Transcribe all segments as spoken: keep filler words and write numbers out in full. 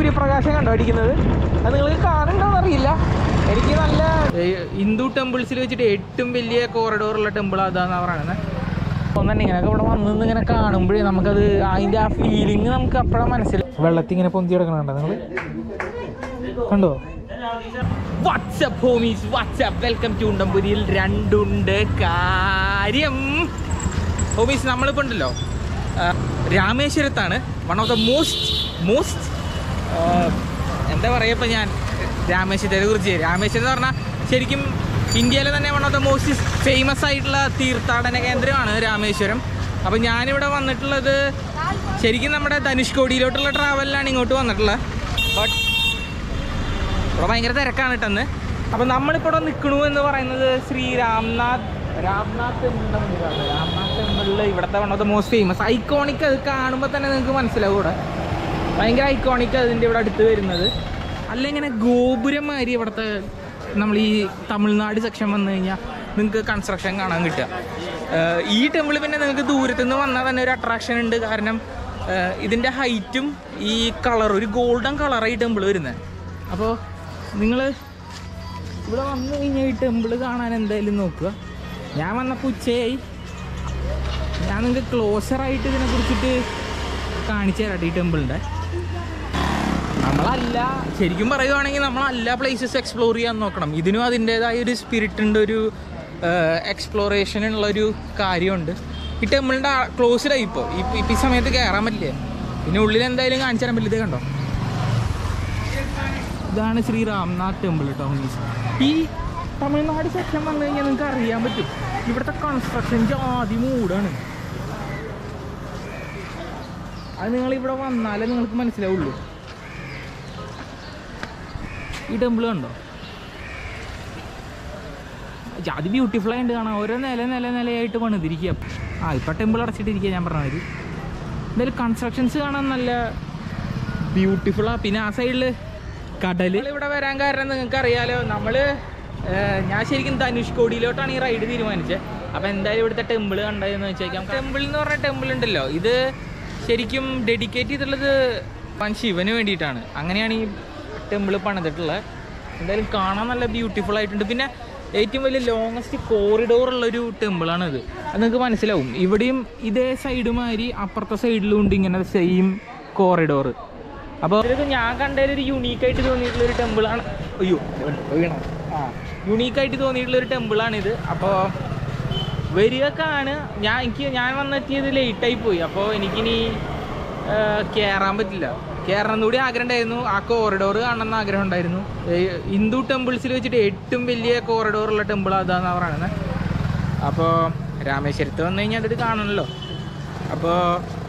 സൂര്യപ്രകാശം കണ്ടോ അടിക്കുന്നത്. അത് നിങ്ങൾക്ക് കാണുന്നുണ്ടോന്ന് അറിയില്ല. എനിക്ക് നല്ല ഹിന്ദു ടെമ്പിൾസിൽ വെച്ചിട്ട് ഏറ്റവും വലിയ കോറിഡോറുള്ള ടെമ്പിൾ അതാന്നാ പറയുന്നത്. ഒന്നെ ഇങ്ങനെയൊക്കെ ഇവിടെ വന്നിന്ന് ഇങ്ങനെ കാണുമ്പോഴേ നമുക്കത് അതിൻ്റെ ആ ഫീലിംഗ് നമുക്ക് അപ്പോഴാണ് മനസ്സിലായി. വെള്ളത്തിൽ ഇങ്ങനെ പൊന്തി കിടക്കണുണ്ടോ നിങ്ങൾ കണ്ടോ? What's up homies, what's up, welcome to ഉണ്ടംപുരിയിൽ രണ്ടുണ്ട് കാര്യം. ഹോമീസ് നമ്മളിപ്പോൾ ഉണ്ടല്ലോ രാമേശ്വരത്താണ്. One of the most most എന്താ പറയുക, ഇപ്പം ഞാൻ രാമേശ്വരത്തെ കുറിച്ച് രാമേശ്വരം എന്ന് പറഞ്ഞാൽ ശരിക്കും ഇന്ത്യയിലെ തന്നെ one of the most famous ആയിട്ടുള്ള തീർത്ഥാടന കേന്ദ്രമാണ് രാമേശ്വരം. അപ്പോൾ ഞാനിവിടെ വന്നിട്ടുള്ളത് ശരിക്കും നമ്മുടെ ധനുഷ്കോടിയിലോട്ടുള്ള ട്രാവലിലാണ് ഇങ്ങോട്ട് വന്നിട്ടുള്ളത്. ബട്ട് ഇവിടെ ഭയങ്കര തിരക്കാണ് കിട്ടുന്നത്. അപ്പോൾ നമ്മളിപ്പോൾ ഇവിടെ നിൽക്കണു എന്ന് പറയുന്നത് ശ്രീ രാംനാഥ് രാംനാഥ് ടെമ്പിളിൻ്റെ മുന്നിലാണ്. രാംനാഥ് ടെമ്പിളിൽ ഇവിടുത്തെ one of the most famous iconic. അത് കാണുമ്പോൾ തന്നെ നിങ്ങൾക്ക് മനസ്സിലാവും ഇവിടെ ഭയങ്കര ഐക്കോണിക് അതിൻ്റെ ഇവിടെ അടുത്ത് വരുന്നത്. അല്ല ഇങ്ങനെ ഗോപുരം മാതിരി ഇവിടുത്തെ നമ്മൾ ഈ തമിഴ്നാട് സെക്ഷൻ വന്നു കഴിഞ്ഞാൽ നിങ്ങൾക്ക് കൺസ്ട്രക്ഷൻ കാണാൻ കിട്ടുക. ഈ ടെമ്പിൾ പിന്നെ നിങ്ങൾക്ക് ദൂരത്തു നിന്ന് വന്നാൽ തന്നെ ഒരു അട്രാക്ഷൻ ഉണ്ട്. കാരണം ഇതിൻ്റെ ഹൈറ്റും ഈ കളർ ഒരു ഗോൾഡൻ കളറായി ടെമ്പിൾ വരുന്നത്. അപ്പോൾ നിങ്ങൾ ഇവിടെ വന്നു കഴിഞ്ഞാൽ ഈ ടെമ്പിൾ കാണാൻ എന്തായാലും നോക്കുക. ഞാൻ വന്നപ്പോൾ ഉച്ചയായി. ഞാൻ നിങ്ങൾക്ക് ക്ലോസറായിട്ട് ഇതിനെ കുറിച്ചിട്ട് കാണിച്ചു തരാട്ടെ ഈ ടെമ്പിളിൻ്റെ. നമ്മളല്ല ശരിക്കും പറയുവാണെങ്കിൽ നമ്മളല്ല പ്ലേസസ് എക്സ്പ്ലോർ ചെയ്യാൻ നോക്കണം. ഇതിനും അതിൻ്റേതായ ഒരു സ്പിരിറ്റ് ഉണ്ട്, ഒരു എക്സ്പ്ലോറേഷനുള്ളൊരു കാര്യമുണ്ട്. ഈ ടെമ്പിളിൻ്റെ ക്ലോസ്ഡായി ഇപ്പോൾ ഈ ഈ സമയത്ത് കയറാൻ പറ്റില്ല. പിന്നെ ഉള്ളിൽ എന്തായാലും കാണിച്ചു തരാൻ പറ്റില്ല. കണ്ടോ, ഇതാണ് ശ്രീ രാംനാഥ് ടെമ്പിൾ കേട്ടോ. ഈ തമിഴ്നാട് സെക്ഷൻ വന്നു കഴിഞ്ഞാൽ നിങ്ങൾക്ക് അറിയാൻ പറ്റും ഇവിടുത്തെ കൺസ്ട്രക്ഷൻ ജാതി മൂടാണ്. അത് നിങ്ങളിവിടെ വന്നാലേ നിങ്ങൾക്ക് മനസ്സിലാവുള്ളൂ. ഈ ടെമ്പിൾ കണ്ടോ, ജാതി ബ്യൂട്ടിഫുൾ ആയിട്ട് കാണാം. ഓരോ നില നില നിലയായിട്ട് പണിതിരിക്കുക. ആ ഇപ്പം ടെമ്പിൾ അടച്ചിട്ടിരിക്കുക ഞാൻ പറഞ്ഞത്. എന്തായാലും കൺസ്ട്രക്ഷൻസ് കാണാൻ നല്ല ബ്യൂട്ടിഫുള്ളാണ്. പിന്നെ ആ സൈഡിൽ കടൽ. ഇവിടെ വരാൻ കാരണം നിങ്ങൾക്ക് അറിയാലോ, നമ്മൾ ഞാൻ ശരിക്കും ധനുഷ്കോടിയിലോട്ടാണ് ഈ റൈഡ് തീരുമാനിച്ചത്. അപ്പോൾ എന്തായാലും ഇവിടുത്തെ ടെമ്പിൾ കണ്ടതെന്ന് വെച്ചേക്കാം. ടെമ്പിൾ എന്ന് പറഞ്ഞ ടെമ്പിൾ ഉണ്ടല്ലോ, ഇത് ശരിക്കും ഡെഡിക്കേറ്റ് ചെയ്തിട്ടുള്ളത് ശിവന് വേണ്ടിയിട്ടാണ്. അങ്ങനെയാണ് ഈ ടെമ്പിൾ പണിതിട്ടുള്ളത്. എന്തായാലും കാണാൻ നല്ല ബ്യൂട്ടിഫുൾ ആയിട്ടുണ്ട്. പിന്നെ ഏറ്റവും വലിയ ലോങ്ങസ്റ്റ് കോറിഡോർ ഉള്ളൊരു ടെമ്പിളാണിത്. അത് നിങ്ങൾക്ക് മനസ്സിലാവും. ഇവിടെയും ഇതേ സൈഡ് മാതിരി അപ്പുറത്തെ സൈഡിലും ഉണ്ട് ഇങ്ങനെ സെയിം കോറിഡോർ. അപ്പോൾ ഇതൊക്കെ ഞാൻ കണ്ടതിലൊരു യുണീക്കായിട്ട് തോന്നിയിട്ടുള്ളൊരു ടെമ്പിളാണ്. അയ്യോ വീണോ ആ യുണീക്കായിട്ട് തോന്നിയിട്ടുള്ളൊരു ടെമ്പിളാണിത്. അപ്പോൾ വരികക്കാണ് ഞാൻ എനിക്ക് ഞാൻ വന്നെത്തിയത് ലേറ്റായി പോയി. അപ്പോൾ എനിക്കിനി കയറാൻ പറ്റില്ല. കയറണം കൂടി ആഗ്രഹം ഉണ്ടായിരുന്നു. ആ കോറിഡോർ കാണണമെന്ന് ആഗ്രഹം ഉണ്ടായിരുന്നു. ഹിന്ദു ടെമ്പിൾസിൽ വെച്ചിട്ട് ഏറ്റവും വലിയ കോറിഡോറുള്ള ടെമ്പിൾ അതാണെന്നാണ് പറയുന്നത്. അപ്പോൾ രാമേശ്വരത്ത് വന്നു കഴിഞ്ഞാൽ അതിട്ട് കാണണമല്ലോ. അപ്പോൾ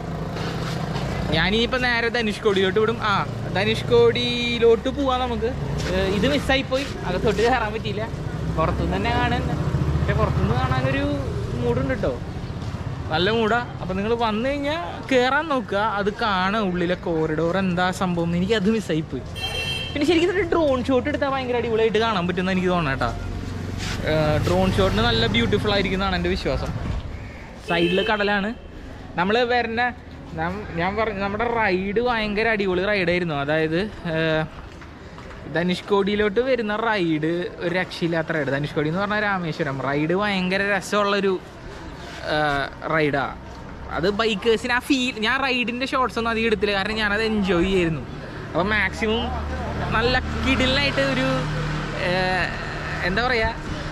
ഞാനിപ്പോൾ നേരെ ധനുഷ്കോടിയിലോട്ട് വിടും. ആ ധനുഷ്കോടിയിലോട്ട് പോവാം നമുക്ക്. ഇത് മിസ്സായിപ്പോയി, അകത്തോട്ട് കയറാൻ പറ്റിയില്ല. പുറത്തുനിന്ന് തന്നെ കാണാൻ, പക്ഷേ പുറത്തുനിന്ന് കാണാനൊരു മൂടുണ്ട് കേട്ടോ, നല്ല മൂടാ. അപ്പോൾ നിങ്ങൾ വന്നു കഴിഞ്ഞാൽ കയറാൻ നോക്കുക, അത് കാണുക ഉള്ളിലെ കോറിഡോർ എന്താ സംഭവം. എനിക്കത് മിസ്സായിപ്പോയി. പിന്നെ ശരിക്കും ഒരു ഡ്രോൺ ഷോട്ട് എടുത്താൽ ഭയങ്കര അടിപൊളിയായിട്ട് കാണാൻ പറ്റുമെന്ന് എനിക്ക് തോന്നണം കേട്ടോ. ഡ്രോൺ ഷോട്ടിന് നല്ല ബ്യൂട്ടിഫുൾ ആയിരിക്കുന്നതാണ് എൻ്റെ വിശ്വാസം. സൈഡിൽ കടലാണ്. നമ്മൾ വരുന്ന ഞാൻ പറഞ്ഞു നമ്മുടെ റൈഡ് ഭയങ്കര അടിപൊളി റൈഡായിരുന്നു. അതായത് ധനുഷ്കോടിയിലോട്ട് വരുന്ന റൈഡ് ഒരു രക്ഷയില്ലാത്ത റൈഡ്. ധനുഷ്കോടി എന്ന് പറഞ്ഞാൽ രാമേശ്വരം റൈഡ് ഭയങ്കര രസമുള്ളൊരു റൈഡാണ്. അത് ബൈക്കേഴ്സിന് ആ ഫീൽ, ഞാൻ റൈഡിൻ്റെ ഷോർട്സ് ഒന്നും അധികം എടുത്തില്ല, കാരണം ഞാനത് എൻജോയ് ചെയ്യായിരുന്നു. അപ്പോൾ മാക്സിമം നല്ല കിടിലായിട്ട് ഒരു എന്താ പറയുക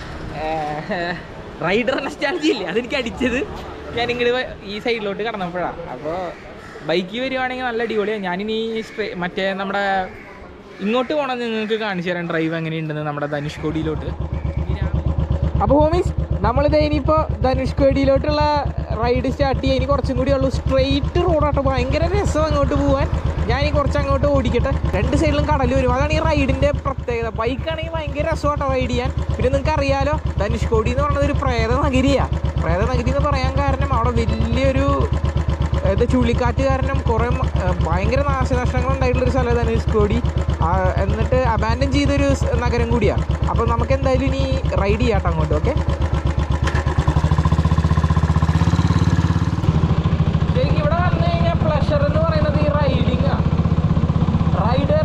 റൈഡർ നൊസ്റ്റാൾജിയ ഇല്ലേ, അതെനിക്ക് അടിച്ചത് ഞാനിങ്ങോട്ട് ഈ സൈഡിലോട്ട് കടന്നപ്പോഴാണ്. അപ്പോൾ ബൈക്ക് വരുവാണെങ്കിൽ നല്ല അടിപൊളിയാണ്. ഞാനിനി മറ്റേ നമ്മുടെ ഇങ്ങോട്ട് പോകണം നിങ്ങൾക്ക് കാണിച്ചു തരാൻ ഡ്രൈവ് എങ്ങനെയുണ്ടെന്ന് നമ്മുടെ ധനുഷ്കോടിയിലോട്ട്. അപ്പോൾ ഹോമീസ് നമ്മളിത് ഇനിയിപ്പോൾ ധനുഷ്കോടിയിലോട്ടുള്ള റൈഡ് സ്റ്റാർട്ട് ചെയ്യാൻ ഇനി കുറച്ചും കൂടി ഉള്ളൂ. സ്ട്രെയിറ്റ് റോഡാട്ടോ, ഭയങ്കര രസം അങ്ങോട്ട് പോകാൻ. ഞാനീ കുറച്ച് അങ്ങോട്ട് ഓടിക്കട്ടെ. രണ്ട് സൈഡിലും കടൽ വരും, അതാണ് ഈ റൈഡിൻ്റെ പ്രത്യേകത. ബൈക്കാണെങ്കിൽ ഭയങ്കര രസമാട്ടോ റൈഡ് ചെയ്യാൻ. പിന്നെ നിങ്ങൾക്ക് അറിയാലോ ധനുഷ്കോടി എന്ന് പറയുന്നത് ഒരു പ്രേത നഗരിയാണ്. പ്രേത നഗരി എന്ന് പറയാൻ കാരണം അവിടെ വലിയൊരു ഇത് ചുഴലിക്കാറ്റ് കാരണം കുറേ ഭയങ്കര നാശനഷ്ടങ്ങൾ ഉണ്ടായിട്ടുള്ളൊരു സ്ഥലം ധനുഷ്കോടി. എന്നിട്ട് അബാൻഡൻ ചെയ്തൊരു നഗരം കൂടിയാണ്. അപ്പോൾ നമുക്ക് എന്തായാലും ഇനി റൈഡ് ചെയ്യാട്ടോ അങ്ങോട്ട്. ഓക്കെ, ശരിക്കും ഇവിടെ വന്നു കഴിഞ്ഞാൽ പ്ലഷർ എന്ന് പറയുന്നത് ഈ റൈഡിങ്ങാണ്. റൈഡർ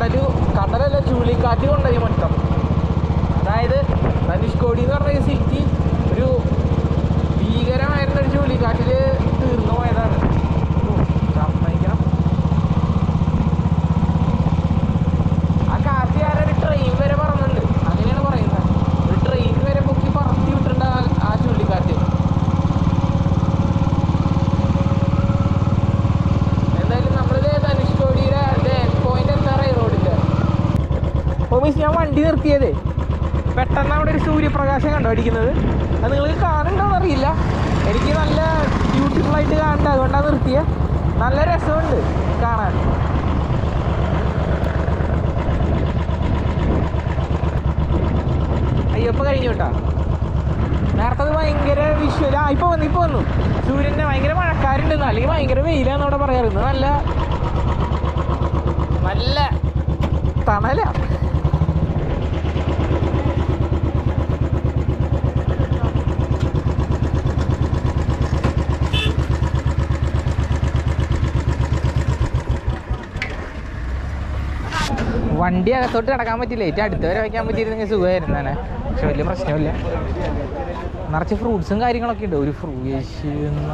കടല് കടലല്ല ചുഴലിക്കാറ്റ് കൊണ്ടുപോയി മൊത്തം. അതായത് ധനുഷ്കോടി എന്ന് പറഞ്ഞ സിറ്റി ഒരു ഭീകരമായിരുന്നൊരു ചുഴലിക്കാറ്റിൽ തീർന്നു പോയതാണ്. സമ്മതിക്കണം. ആ കാറ്റ് കാരണം ഒരു ട്രെയിൻ വരെ പറന്നുണ്ട്, അങ്ങനെയാണ് പറയുന്നത്. ഒരു ട്രെയിൻ വരെ പൊക്കി പറത്തി വിട്ടിട്ടുണ്ട് ആ ചുഴലിക്കാറ്റ്. എന്തായാലും നമ്മളിത് ധനുഷ്കോടിയുടെ പോയിന്റ് എന്താ റോഡിൻ്റെ ഓമീസ് ഞാൻ വണ്ടി നിർത്തിയതേ പെട്ടെന്ന് അവിടെ ഒരു സൂര്യപ്രകാശം കണ്ടോ അടിക്കുന്നത്. അത് നിങ്ങൾക്ക് കാണുന്നുണ്ടോയെന്ന് അറിയില്ല, എനിക്ക് നല്ല ബ്യൂട്ടിഫുൾ ആയിട്ട് കാണണ്ട, അതുകൊണ്ടാണ് നിർത്തിയത്. നല്ല രസമുണ്ട് കാണാൻ. അയ്യപ്പ കഴിഞ്ഞു കേട്ടാ. നേരത്തെ അത് ഭയങ്കര വിഷ്വൽ. ആ ഇപ്പൊ വന്നു ഇപ്പൊ വന്നു സൂര്യൻ്റെ ഭയങ്കര മഴക്കാരുണ്ടെന്ന്, അല്ലെങ്കിൽ ഭയങ്കര വെയിലാന്ന് അവിടെ പറയാറുണ്ട്. നല്ല നല്ല തണല. വണ്ടി അകത്തോട്ട് കിടക്കാൻ പറ്റില്ല, ഏറ്റവും അടുത്ത് വരെ വയ്ക്കാൻ പറ്റിയിരുന്നെങ്കിൽ സുഖമായിരുന്നു തന്നെ. പക്ഷെ വലിയ പ്രശ്നമില്ല. നിറച്ച് ഫ്രൂട്ട്സും കാര്യങ്ങളൊക്കെ ഉണ്ട്. ഒരു ഫ്രൂട്ട്സ്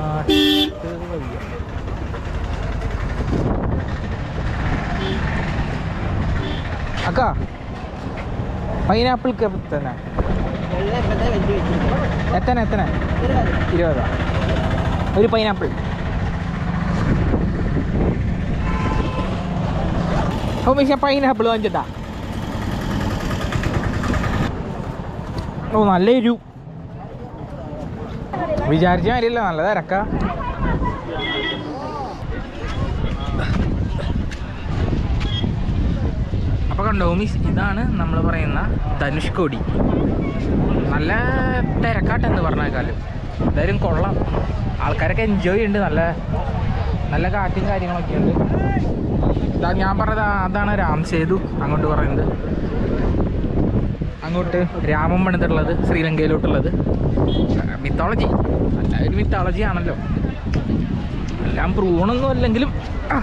അക്കാ പൈനാപ്പിൾ തന്നെ എത്തന എത്തന ഇരുപതാ ഒരു പൈനാപ്പിൾ. ഹോമിഷ പൈനാപ്പിൾ വാങ്ങിച്ചിട്ടാ. ഓ നല്ല എരു, വിചാരിച്ച മാതിരിയല്ല, നല്ല തിരക്ക. അപ്പോൾ കണ്ടോ മിസ്, ഇതാണ് നമ്മൾ പറയുന്ന ധനുഷ്കോടി. നല്ല തിരക്കാട്ടെന്ന് പറഞ്ഞേക്കാളും എന്തായാലും കൊള്ളാം. ആൾക്കാരൊക്കെ എൻജോയ് ചെയ്യുന്നുണ്ട്. നല്ല നല്ല കാറ്റും കാര്യങ്ങളൊക്കെ ഉണ്ട്. ഇതാ ഞാൻ പറഞ്ഞത്, അതാണ് രാം സേതു അങ്ങോട്ട് പറയുന്നത്. അങ്ങോട്ട് രാമൻ പണിതുള്ളത് ശ്രീലങ്കയിലോട്ടുള്ളത്. മിത്തോളജി, നല്ല ഒരു മിത്തോളജി ആണല്ലോ. എല്ലാം പ്രൂവണൊന്നും അല്ലെങ്കിലും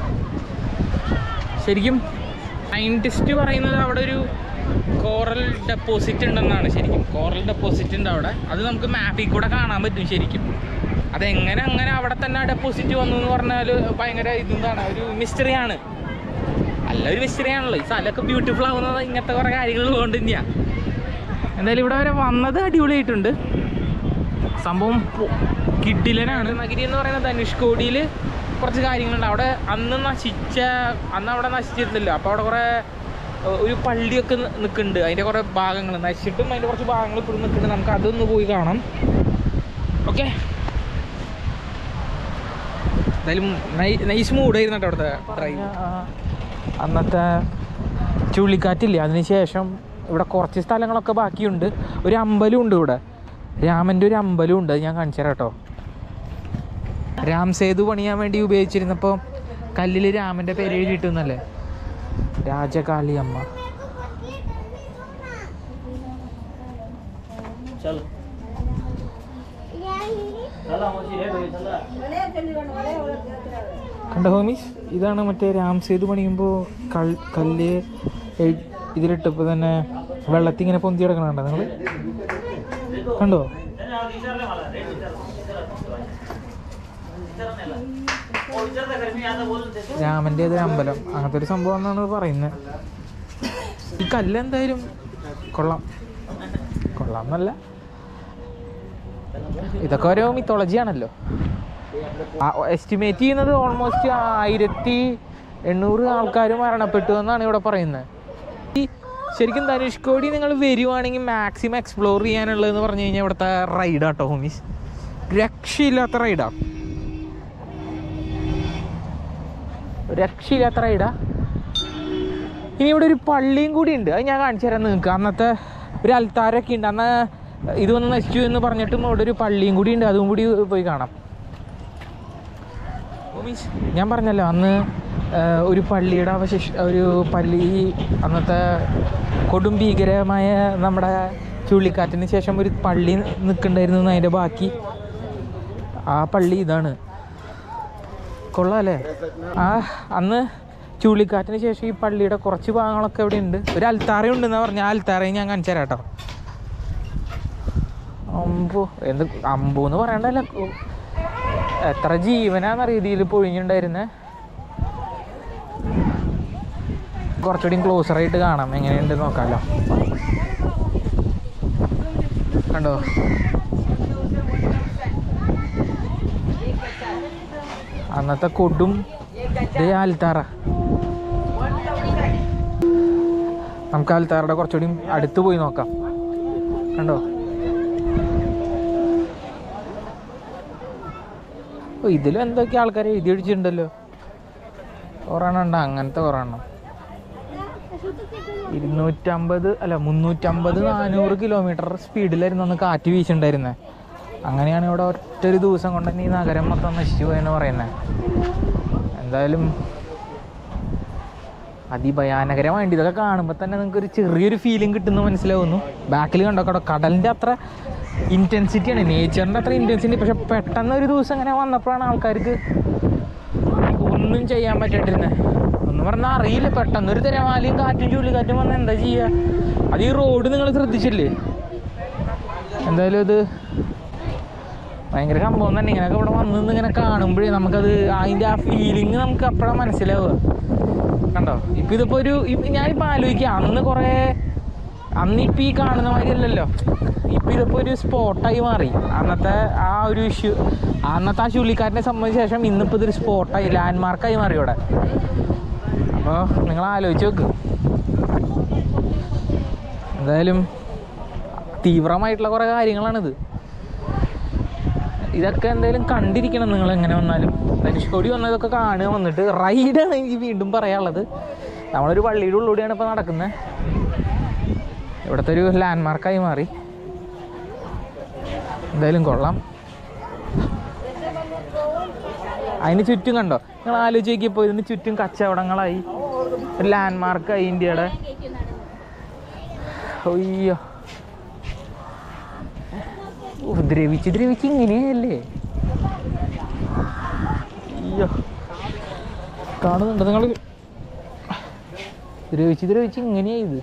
ശരിക്കും സയൻറ്റിസ്റ്റ് പറയുന്നത് അവിടെ ഒരു കോറൽ ഡെപ്പോസിറ്റ് ഉണ്ടെന്നാണ്. ശരിക്കും കോറൽ ഡെപ്പോസിറ്റ് ഉണ്ട് അവിടെ. അത് നമുക്ക് മാപ്പിൽ കൂടെ കാണാൻ പറ്റും ശരിക്കും. അതെങ്ങനെ അങ്ങനെ അവിടെ തന്നെ ഡെപ്പോസിറ്റ് വന്നു എന്ന് പറഞ്ഞാൽ ഭയങ്കര ഇതെന്താണ്, ഒരു മിസ്റ്ററിയാണ്. അല്ല ഒരു മിസ്റ്ററി ആണല്ലോ. ഈ സ്ഥലമൊക്കെ ബ്യൂട്ടിഫുൾ ആവുന്നത് ഇങ്ങനത്തെ കുറേ കാര്യങ്ങൾ കൊണ്ട് തന്നെയാണ്. എന്തായാലും ഇവിടെ വരെ വന്നത് അടിപൊളിയായിട്ടുണ്ട്. സംഭവം കിഡിലനാണ്. നഗരി എന്ന് പറയുന്ന ധനുഷ്കോടിയിൽ കുറച്ച് കാര്യങ്ങളുണ്ട്. അവിടെ അന്ന് നശിച്ച അന്ന് അവിടെ നശിച്ചിരുന്നില്ല. അപ്പോൾ അവിടെ കുറേ ഒരു പള്ളിയൊക്കെ നിൽക്കുന്നുണ്ട്. അതിൻ്റെ കുറേ ഭാഗങ്ങൾ നശിച്ചിട്ടും അതിൻ്റെ കുറച്ച് ഭാഗങ്ങൾ ഇപ്പോഴും നിൽക്കുന്നുണ്ട്. നമുക്ക് അതൊന്ന് പോയി കാണാം. ഓക്കെ, എന്തായാലും നൈസ് മൂഡായിരുന്നു കേട്ടോ അവിടുത്തെ ഡ്രൈവ്. അന്നത്തെ ചുഴലിക്കാറ്റില്ലേ, അതിന് ശേഷം ഇവിടെ കുറച്ച് സ്ഥലങ്ങളൊക്കെ ബാക്കിയുണ്ട്. ഒരു അമ്പലം ഉണ്ട് ഇവിടെ, രാമൻ്റെ ഒരു അമ്പലം ഉണ്ട്. അത് ഞാൻ കാണിച്ചു തരാം കേട്ടോ. രാം സേതു പണിയാൻ വേണ്ടി ഉപയോഗിച്ചിരുന്നപ്പോൾ കല്ലിൽ രാമൻ്റെ പേര് എഴുതിയിട്ടെന്നല്ലേ, രാജകാളിയമ്മ. കണ്ടോ ഹോമീസ്, ഇതാണ് മറ്റേ രാം സേതു പണിയുമ്പോൾ കൽ കല്ല് ഇതിലിട്ടപ്പോൾ തന്നെ വെള്ളത്തിൽ ഇങ്ങനെ പൊന്തി കിടക്കണുണ്ടോ നിങ്ങൾ കണ്ടോ? രാമൻ്റെ ഏതൊരു അമ്പലം, അങ്ങനത്തെ ഒരു സംഭവം എന്നാണ് പറയുന്നത്. ഈ കല്ല് എന്തായാലും കൊള്ളാം. കൊള്ളാം എന്നല്ല, ഇതൊക്കെ ഓരോ മിത്തോളജി ആണല്ലോ. എസ്റ്റിമേറ്റ് ചെയ്യുന്നത് ഓൾമോസ്റ്റ് ആയിരത്തി എണ്ണൂറ് ആൾക്കാർ മരണപ്പെട്ടു എന്നാണ് ഇവിടെ പറയുന്നത്. ഈ ശരിക്കും ധനുഷ്കോടി നിങ്ങൾ വരുവാണെങ്കിൽ മാക്സിമം എക്സ്പ്ലോർ ചെയ്യാനുള്ളതെന്ന് പറഞ്ഞു കഴിഞ്ഞാൽ ഇവിടുത്തെ റൈഡാട്ടോ ഹോമീസ്. രക്ഷയില്ലാത്ത റൈഡാ, രക്ഷയില്ലാത്ത റൈഡാ. ഇനി ഇവിടെ ഒരു പള്ളിയും കൂടി ഉണ്ട്, അത് ഞാൻ കാണിച്ചു തരാം നിങ്ങൾക്ക്. അന്നത്തെ ഒരു അൽത്താരൊക്കെ ഉണ്ട്. അന്ന് ഇതൊന്ന് നശിച്ചു എന്ന് പറഞ്ഞിട്ടും ഇവിടെ ഒരു പള്ളിയും കൂടി ഉണ്ട്, അതും കൂടി പോയി കാണാം. ഞാൻ പറഞ്ഞല്ലോ അന്ന് ഒരു പള്ളിയുടെ അവശേഷ ഒരു പള്ളി അന്നത്തെ കൊടും ഭീകരമായ നമ്മുടെ ചുഴലിക്കാറ്റിന് ശേഷം ഒരു പള്ളി നിൽക്കണ്ടായിരുന്നു. അതിൻ്റെ ബാക്കി ആ പള്ളി ഇതാണ്. കൊള്ളാം അല്ലേ? ആ അന്ന് ചുഴലിക്കാറ്റിന് ശേഷം ഈ പള്ളിയുടെ കുറച്ച് ഭാഗങ്ങളൊക്കെ ഇവിടെ ഉണ്ട്. ഒരു അൽത്താറയുണ്ടെന്നാണ് പറഞ്ഞാൽ ആ അൽത്താറയും ഞാൻ കാണിച്ചു തരാം കേട്ടോ. അമ്പോ എന്ത് അമ്പോ എന്ന് പറയണ്ടല്ല, എത്ര ജീവനാന്ന രീതിയിൽ പൊഴിഞ്ഞുണ്ടായിരുന്നേ. കുറച്ചുകൂടി ക്ലോസറായിട്ട് കാണാം, എങ്ങനെയുണ്ട് നോക്കാമല്ലോ. കണ്ടോ അന്നത്തെ കൊടും ആൽത്താറ. നമുക്ക് ആൽത്താറയുടെ കുറച്ചുകൂടി അടുത്ത് പോയി നോക്കാം. കണ്ടോ ഓ ഇതിലും എന്തൊക്കെ ആൾക്കാരെ എഴുതി അടിച്ചിട്ടുണ്ടല്ലോ. ഒരെണ്ണം ഉണ്ടോ അങ്ങനത്തെ ഒരെണ്ണം. ഇരുന്നൂറ്റമ്പത് അല്ല മുന്നൂറ്റമ്പത് നാനൂറ് കിലോമീറ്റർ സ്പീഡിലായിരുന്നു അന്ന് കാറ്റ് വീശുണ്ടായിരുന്നത്. അങ്ങനെയാണ് ഇവിടെ ഒറ്റൊരു ദിവസം കൊണ്ട് തന്നെ ഈ നഗരം മൊത്തം നശിച്ചു പോയെന്ന് പറയുന്നത്. എന്തായാലും അതിഭയാനകരമായിട്ട് ഇതൊക്കെ കാണുമ്പോൾ തന്നെ നിങ്ങൾക്കൊരു ചെറിയൊരു ഫീലിംഗ് കിട്ടുന്നു മനസ്സിലാവുന്നു. ബാക്കിൽ കണ്ടോ കടോ കടലിൻ്റെ അത്ര ഇൻറ്റൻസിറ്റിയാണ്, നേച്ചറിൻ്റെ അത്ര ഇൻറ്റൻസിറ്റി. പക്ഷെ പെട്ടെന്ന് ഒരു ദിവസം ഇങ്ങനെ വന്നപ്പോഴാണ് ആൾക്കാർക്ക് ഒന്നും ചെയ്യാൻ പറ്റാണ്ടിരുന്നത്. ഒന്നും പറഞ്ഞാൽ അറിയില്ല, പെട്ടെന്നൊരു തിരമാലയും കാറ്റും ചുഴലിക്കാറ്റും വന്നാൽ എന്താ ചെയ്യുക. അത് ഈ റോഡ് നിങ്ങൾ ശ്രദ്ധിച്ചില്ലേ? എന്തായാലും അത് ഭയങ്കര സംഭവം തന്നെ. ഇങ്ങനെയൊക്കെ ഇവിടെ വന്ന് നിന്ന് ഇങ്ങനെ കാണുമ്പോഴേ നമുക്കത് അതിൻ്റെ ആ ഫീലിംഗ് നമുക്ക് അപ്പോഴാണ് മനസ്സിലാവുക. കണ്ടോ ഇപ്പം ഇതിപ്പോൾ ഒരു ഞാനിപ്പോൾ ആലോചിക്കുക, അന്ന് കുറേ അന്നിപ്പോൾ ഈ കാണുന്ന മാതിരി അല്ലല്ലോ. ഇപ്പം ഇതിപ്പോൾ ഒരു സ്പോട്ടായി മാറി. അന്നത്തെ ആ ഒരു ഇഷ്യൂ, അന്നത്തെ ആ ചുഴലിക്കാറ്റിനെ സംബന്ധിച്ച ശേഷം ഇന്നിപ്പോൾ ഇതൊരു സ്പോട്ടായി, ലാൻഡ് മാർക്കായി മാറി ഇവിടെ. അപ്പോൾ നിങ്ങൾ ആലോചിച്ച് നോക്ക്. എന്തായാലും തീവ്രമായിട്ടുള്ള കുറേ കാര്യങ്ങളാണിത്. ഇതൊക്കെ എന്തായാലും കണ്ടിരിക്കണം നിങ്ങൾ എങ്ങനെ വന്നാലും. ധനുഷ്കോടി വന്നതൊക്കെ കാണുക, വന്നിട്ട് റൈഡാണ് എനിക്ക് വീണ്ടും പറയാനുള്ളത്. നമ്മളൊരു പള്ളിയുടെ ഉള്ളിലൂടെയാണ് ഇപ്പോൾ നടക്കുന്നത്. ഇവിടുത്തെ ഒരു ലാൻഡ് മാർക്കായി മാറി. എന്തായാലും കൊള്ളാം. അതിന് ചുറ്റും കണ്ടോ നിങ്ങൾ ആലോചിച്ച് നോക്കിയപ്പോൾ ഇതിന് ചുറ്റും കച്ചവടങ്ങളായി, ഒരു ലാൻഡ് മാർക്കായി ഇന്ത്യയുടെ. അയ്യോ ദ്രവിച്ച് ദ്രവിച്ച് ഇങ്ങനെയല്ലേ. അയ്യോ കാണുന്നുണ്ടോ നിങ്ങൾ? ദ്രവിച്ച് ദ്രവിച്ച് ഇങ്ങനെയാ ഇത്.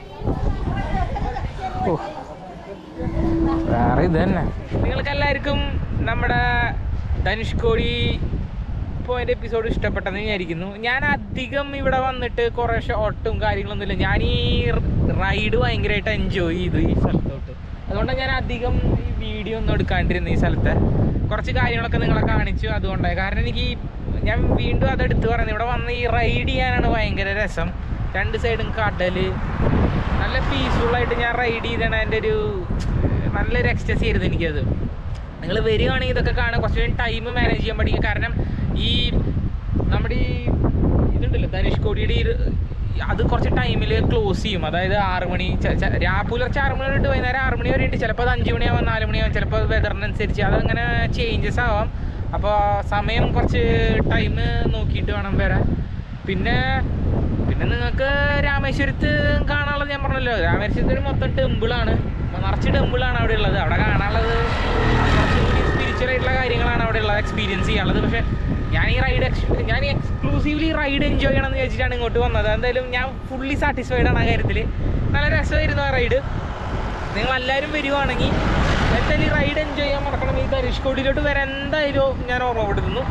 ഓ വേറെ ഇത് തന്നെ. നിങ്ങൾക്കെല്ലാവർക്കും നമ്മുടെ ധനുഷ്കോടി പോയിന്റ് എപ്പിസോഡ് ഇഷ്ടപ്പെട്ടെന്ന് വിചാരിക്കുന്നു. ഞാൻ അധികം ഇവിടെ വന്നിട്ട് കുറേ ഷോട്ടും കാര്യങ്ങളൊന്നുമില്ല. ഞാൻ ഈ റൈഡ് ഭയങ്കരമായിട്ട് എൻജോയ് ചെയ്തു ഈ സ്ഥലത്തോട്ട്. അതുകൊണ്ടാണ് ഞാൻ അധികം ഈ വീഡിയോ ഒന്നും എടുക്കാണ്ടിരുന്നു. ഈ സ്ഥലത്തെ കുറച്ച് കാര്യങ്ങളൊക്കെ നിങ്ങളെ കാണിച്ചു. അതുകൊണ്ടാണ് കാരണം എനിക്ക് ഞാൻ വീണ്ടും അതെടുത്ത് പറയുന്നത്, ഇവിടെ വന്ന് ഈ റൈഡ് ചെയ്യാനാണ് ഭയങ്കര രസം. രണ്ട് സൈഡും കടൽ, നല്ല പീസ്ഫുള്ളായിട്ട് ഞാൻ റൈഡ് ചെയ്താണ്. എൻ്റെ ഒരു നല്ലൊരു എക്സ്റ്റസി ആയിരുന്നു എനിക്കത്. നിങ്ങൾ വരികയാണെങ്കിൽ ഇതൊക്കെ കാണാൻ കുറച്ച് ടൈം മാനേജ് ചെയ്യാൻ പഠിക്കുക. കാരണം ഈ നമ്മുടെ ഈ ഇതുണ്ടല്ലോ ധനുഷ്കോടിയുടെ അത് കുറച്ച് ടൈമിൽ ക്ലോസ് ചെയ്യും. അതായത് ആറ് മണി പുലർച്ചെ ആറ് മണി തൊട്ട് വൈകുന്നേരം ആറ് മണി വരെ ഉണ്ട്. ചിലപ്പോൾ അത് അഞ്ച് മണിയാവാം, നാല് മണിയാവാം, ചിലപ്പോൾ വെതറിനനുസരിച്ച് അതങ്ങനെ ചേഞ്ചസ് ആവാം. അപ്പോൾ സമയം കുറച്ച് ടൈം നോക്കിയിട്ട് വേണം വരാൻ. പിന്നെ പിന്നെ നിങ്ങൾക്ക് രാമേശ്വരത്ത് കാണാനുള്ളത് ഞാൻ പറഞ്ഞല്ലോ, രാമേശ്വരത്തിൽ മൊത്തം ടെമ്പിളാണ്, നിറച്ച് ടെമ്പിളാണ് അവിടെ ഉള്ളത്. അവിടെ കാണാനുള്ളത് കുറച്ചുകൂടി സ്പിരിച്വൽ ആയിട്ടുള്ള കാര്യങ്ങളാണ് അവിടെ ഉള്ളത്, എക്സ്പീരിയൻസ് ചെയ്യാനുള്ളത്. പക്ഷേ ഞാൻ ഈ റൈഡ് ഞാൻ എക്സ്ക്ലൂസീവ്ലി റൈഡ് എൻജോയ് ചെയ്യണമെന്ന് വിചാരിച്ചിട്ടാണ് ഇങ്ങോട്ട് വന്നത്. എന്തായാലും ഞാൻ ഫുള്ളി സാറ്റിസ്ഫൈഡ് ആണ് ആ കാര്യത്തിൽ. നല്ല രസമായിരുന്നു ആ റൈഡ്. നിങ്ങളെല്ലാവരും വരുവാണെങ്കിൽ എന്തായാലും ഈ റൈഡ് എൻജോയ് ചെയ്യാൻ മറക്കണം. ഈ ധനുഷ്കോടിയിലോട്ട് വരാൻ എന്തായാലും ഞാൻ ഓർമ്മപ്പെടുത്തുന്നു.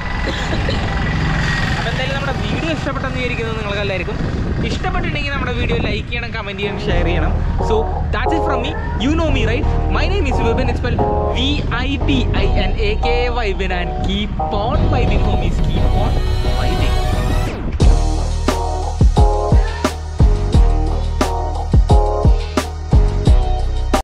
അപ്പോൾ എന്തായാലും നമ്മുടെ വീഡിയോ ഇഷ്ടപ്പെട്ടെന്ന് വിചാരിക്കുന്നത് നിങ്ങൾക്ക് എല്ലാവർക്കും. ഇഷ്ടപ്പെട്ടിട്ടുണ്ടെങ്കിൽ നമ്മുടെ വീഡിയോ ലൈക്ക് ചെയ്യണം, കമൻറ്റ് ചെയ്യണം, ഷെയർ ചെയ്യണം. So that's it from me. You know me right? My name is Vipin. It's spelled V I P I N A K Vibin. And keep on vibing homies.